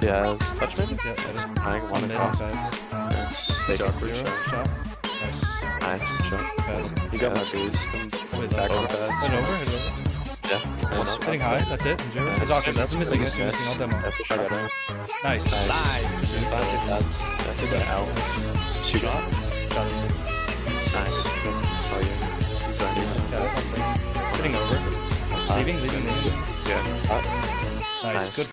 Yeah, touch maybe? Yeah, edit. I want to Mid, cross. guys. Nice. Take Shot it. for Zero, shot. shot. Nice. Nice. Shot. Fast. You got my boost. I'm Wait, back over. on pads. Hit over, hit over. Yeah. Nice. Hitting high, that's it. Zero. Nice. It's awkward, that's missing, Nice. it's missing, all demo. That's a shot. I got it. Nice. Nice. That's a good out. Shoot shot. Shot. Nice. Oh yeah. He's not here. Yeah, that's hitting over. Leaving. Yeah. Nice, good.